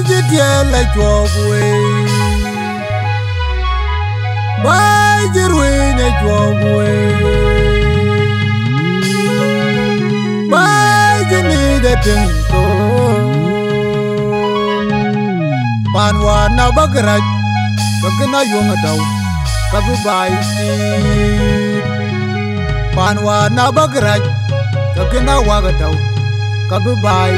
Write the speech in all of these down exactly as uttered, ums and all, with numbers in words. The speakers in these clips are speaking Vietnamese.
jitiel la chwogwe bai jirwenya chwogwe bai jinide tinto panwa na bagraj kakna yong daw kabu bai panwa na bagraj kakna waga daw kabu bai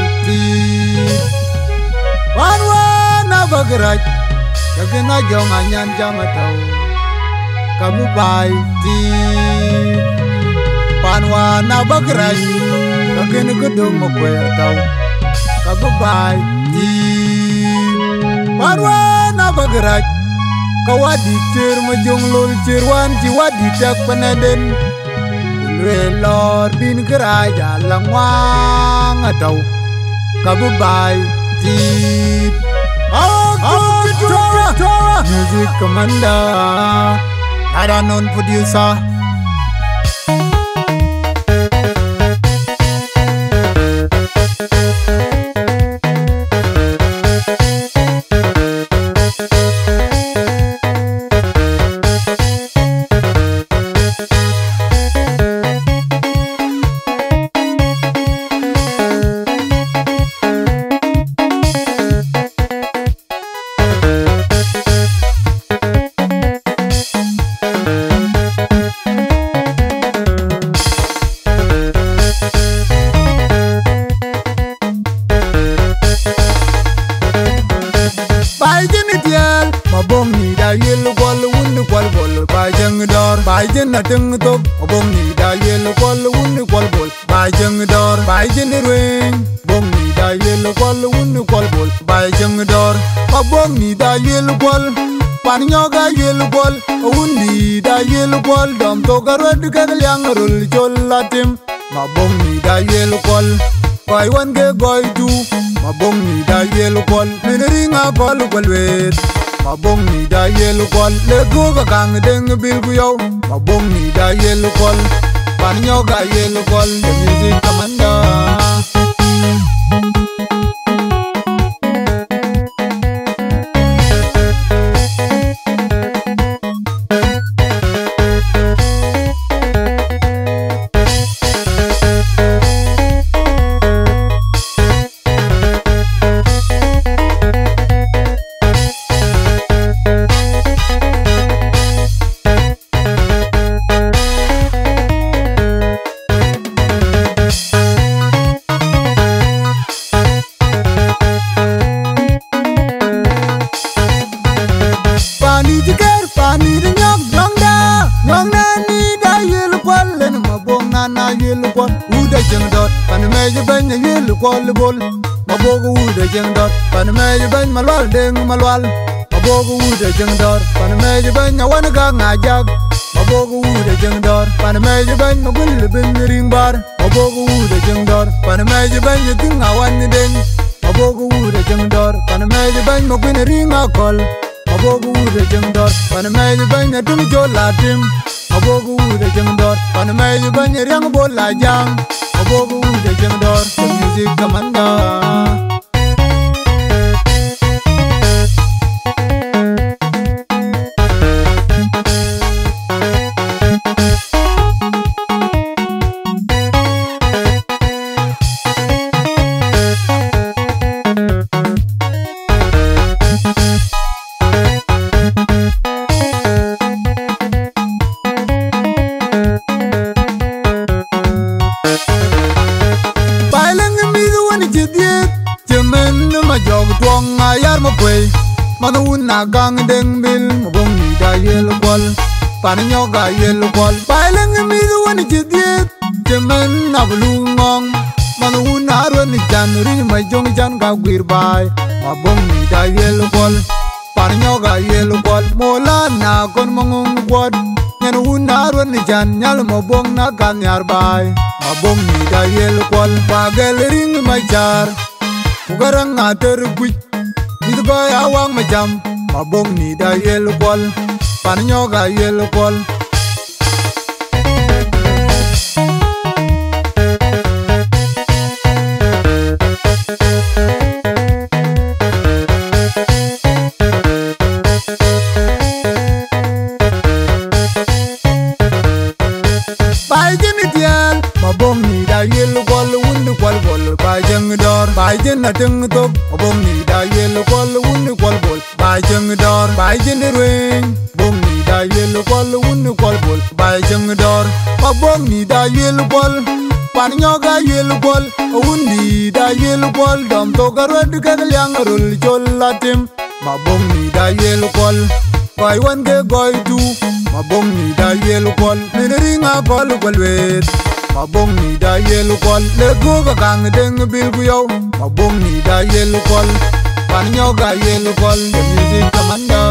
panwa na bagraj kakna jong anyan jang daw kabu bai panwa na bagraj kakna kudung mokwe daw kabu bai panwa na bagraj kawadi cer majong lol cerwan jiwadi tak penaden ulwe lor bin keraja langwang atau kabubai tit aku tora music commander ada non producer Mabok ni da Ayuel Kuol wun Kuol bol ba jeng dor ba jen na teng tok Mabok ni da Ayuel Kuol wun Kuol bol ba jeng dor ba jen rueng Mabok ni da Ayuel Kuol wun Kuol bol ba jeng dor Mabok ni da Ayuel Kuol pan nyoga Ayuel Kuol wun ni da Ayuel Kuol dom to garod ka liang rul chol latim Mabok ni da Ayuel Kuol koi wan ge goi tu Mabok ni da Ayuel Kuol minringa kol kolwet Mabok ni da Ayuel Kuol le go ga kang deng bil ku yo Mabok ni da Ayuel Kuol pan nyoga Ayuel Kuol the music commander Ayuel Kuol bol Mabok ude jeng dot pan meje ben malwal deng malwal Mabok ude jeng dot pan meje ben awan ga ngajag Mabok ude jeng dot pan meje ben magul bin ring bar Mabok ude jeng dot pan meje ben ting awan den Mabok ude jeng dot pan meje ben magul ring akol Mabok ude jeng dot pan meje ben tum jolatim Mabok ude jeng dot pan meje ben riang bola jang Mabok ude jeng dot the music commander na gang deng bil Mabok ni da Ayuel Kuol pan nyoga Ayuel Kuol baileng mi du wani jidiet jemen na bulungong manu na ro ni jan ri ma jong jan ga gwir bai Mabok ni da Ayuel Kuol pan nyoga Ayuel Kuol mola na kon mongong kwad nyen un na ro ni jan nyal Mabok na ga nyar bai Mabok ni da Ayuel Kuol bagel ring ma jar ugarang ater gui Itu gaya awang majam Mabok ni da Ayuel Kuol pan nyoga Ayuel Kuol bai jin na ting tok bong ni da yel kwal un kwal bol bai jeng dor bai jin ring bong ni da yel kwal un kwal bol bai jeng dor bong ni da yel kwal pan nyoga yel kwal un ni da yel kwal dom to garod ka liang rul chol latim bong ni da yel kwal bai wan ge goy tu bong ni da yel kwal min ringa kwal kwal wet Mabok ni da yel kwal le go ga gang deng bil gu yow Mabok ni da yel kwal pan nyoga yel kwal the music commander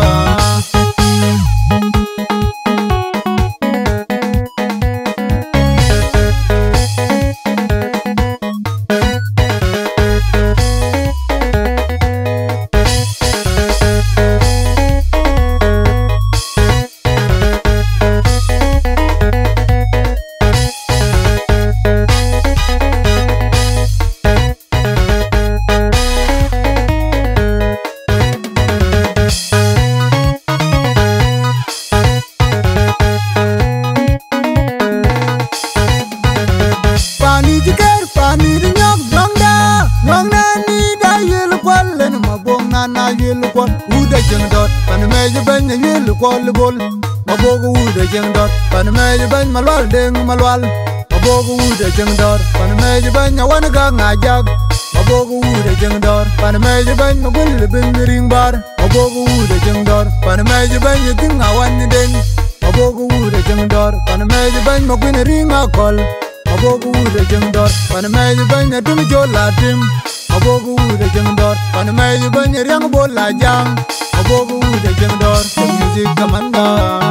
kwal bol mabogo ude jeng dot pan meje ban malwal deng malwal mabogo ude jeng dot pan meje ban awan ga ngajag mabogo ude jeng dot pan meje ban magul bin ring bar mabogo ude jeng dot pan meje ban tin awan den mabogo ude jeng dot pan meje ban magul ring akol mabogo ude jeng dot pan meje ban dum jolatim mabogo ude jeng dot pan meje ban riang bola jang mabogo ude jeng dot the music commander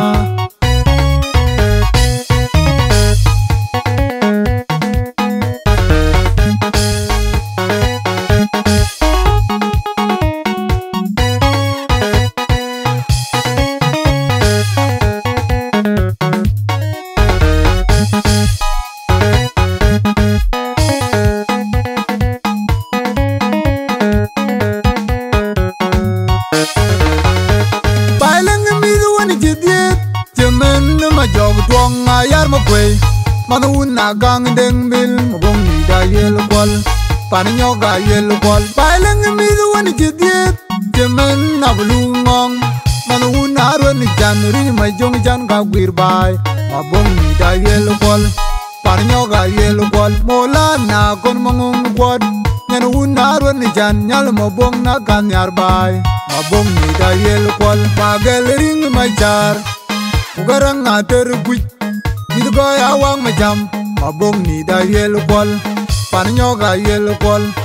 Manuna gang deng bil mabong ni da yel kwal pan nyoga yel kwal baileng mi du wani jidiet jemen na bulungong manuna ron jan ri ma jong jan ga gwir bai mabong ni da yel kwal pan nyoga yel kwal mola na kon mangong kwad nyan una ron jan nyal mabong na gan yar bai mabong ni da yel kwal bagel ring ma jar ugarang ater guj Midu goy awang majam, mabong ni da yel kwal, pan nyoga yel kwal.